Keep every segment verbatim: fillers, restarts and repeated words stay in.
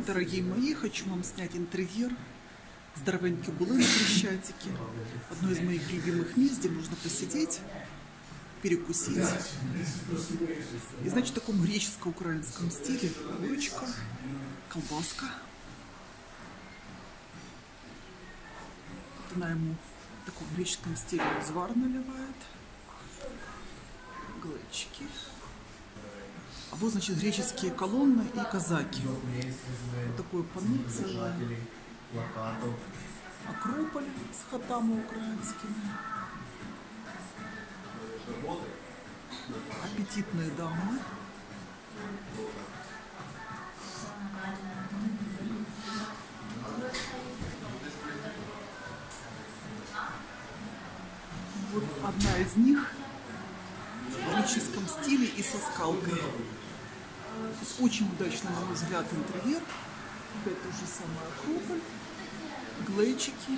Дорогие мои, хочу вам снять интерьер здоровенькі були на Хрещатике. Одно из моих любимых мест, где можно посидеть, перекусить. И значит, в таком греческо-украинском стиле курочка, колбаска. Она ему в таком греческом стиле узвар наливает. Глечики. А вот, значит, греческие колонны и казаки. Вот такое панно целое. Акрополь с хатами украинскими. Аппетитные дамы. Вот одна из них в греческом стиле и со скалкой. То есть очень удачно, на мой взгляд, интерьер. Опять тот же самый Акрополь. Глечики.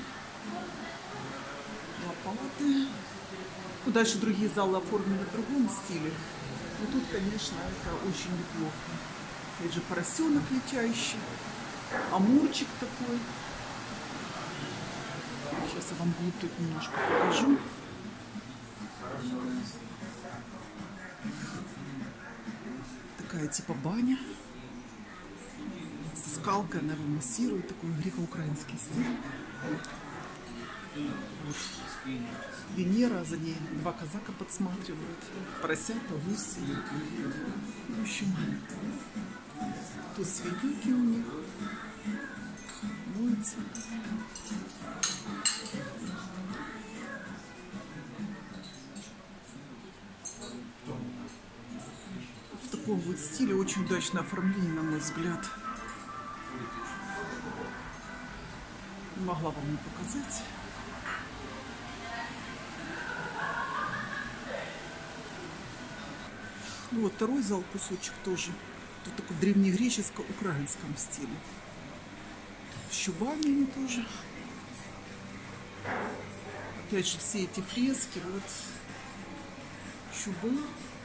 Лопаты. Ну, дальше другие залы оформлены в другом стиле. Но тут, конечно, это очень неплохо. Опять же, поросенок летящий. Амурчик такой. Сейчас я вам глубь тут немножко покажу. Такая типа баня. Со скалкой она его массирует. Такой греко-украинский стиль. Вот. Венера, за ней два казака подсматривают. Поросята, гуси. В общем, тут свинюки у них. Моются. В таком вот стиле очень удачное оформление, на мой взгляд. Не могла вам не показать. Ну, вот второй зал, кусочек тоже. Тут такой древнегреческо-украинском стиле. С чубами тоже. Опять же, все эти фрески, вот чубы.